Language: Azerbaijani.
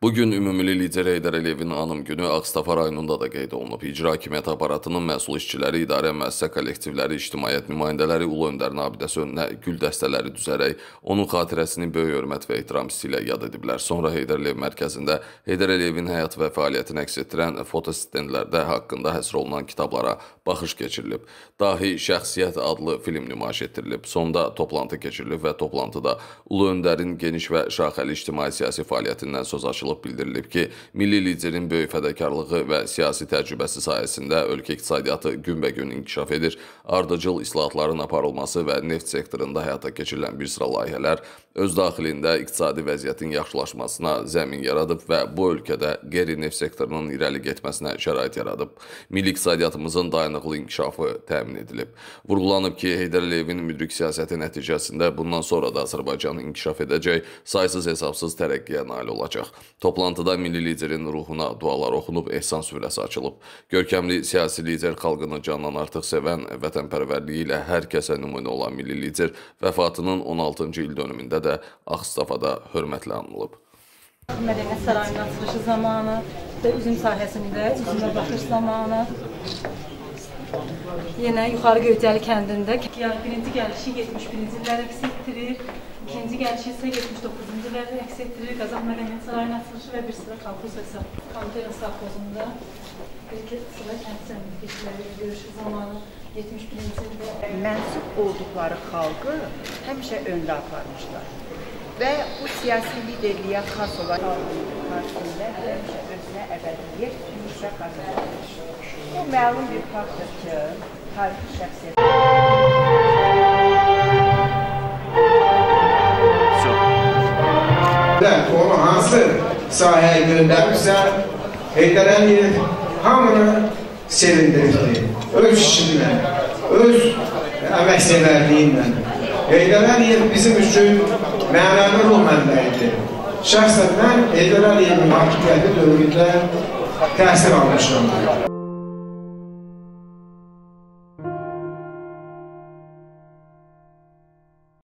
Bugün ümumi lider Heydər Əliyevin anım günü Ağstafa rayonunda da qeyd olunub. İcra hakimiyyəti aparatının məsul işçiləri, idarə müəssisə kollektivləri, ictimaiyyət nümayəndələri Ulu Öndərin abidəsi önünə gül dəstələri düzərək onun xatirəsini böyük hörmət və ehtiram hissi ilə yad ediblər. Sonra Heydər Əliyev mərkəzində Heydər Əliyevin həyat və fəaliyyətini əks etdirən fotostendlərdə haqqında həsr olunan kitablara baxış keçirilib. Dahi Şəxsiyyət adlı film nümayiş etdirilib. Sonda toplantı keçirilib və toplantıda Ulu Öndərin geniş və şaxəli ictimai-siyasi fəaliyyətindən söz açılıb. Bildirilib ki, milli liderin böyük fədəkarlığı və siyasi təcrübəsi sayəsində ölkə iqtisadiyyatı günbəgün inkişaf edir, ardıcıl islahatların aparılması və neft sektorunda həyata keçirilən bir sıra layihələr öz daxilində iqtisadi vəziyyətin yaxşılaşmasına zəmin yaradıb və bu ölkədə qeyri-neft sektorunun irəli getməsinə şərait yaradıb. Milli iqtisadiyyatımızın dayanıqlı inkişafı təmin edilib. Vurğulanıb ki, Heydər Əliyevin müdrik siyasəti nəticəsində bundan sonra da Azərbaycan inkişaf edəcək, saysız hesabsız tərəqqiyə nail olacaq. Toplantıda milli liderin ruhuna dualar oxunub, ehsan süfrəsi açılıb. Görkəmli siyasi lider xalqını candan artıq sevən, vətənpərvərliyi ilə hər kəsə nümunə olan milli lider vəfatının 16-cı il dönümündə də Ağstafada hörmətlə anılıb. Mədəniyyət sarayının açılışı zamanı və üzüm sahəsində üzümə baxış zamanı yenə Yuxarı Göycəli kəndində birinci gəlişi 71-ci illəri əks etdirir, ikinci gəlişi isə 79-cu illəri əks etdirir. Qazax Mədəniyyət Sarayının açılışı və bir sıra kolxoz komitə savxozunda bir sıra kənd səmtlikləri görüşü zamanı 71-ci ildə mənsub olduqları xalqı həmişə öndə aparmışlar və bu siyasi liderliyə xas olan qarşısında həmişə özünə əbədiyyət yumuşaq qazanmış. Bu məlum bir faktdır ki, tarixi şəxsiyyət. Onu hansı sahəyə göndərmişsə, Heydər Əliyev hamını sevindirdi. Öz işinlə, öz əməksevərliyinlə. Heydər Əliyev bizim üçün mənəvi ruh mənbəyidir. Şəxsən mən Heydər Əliyevin hakimiyyəti dövründə təhsil almışam.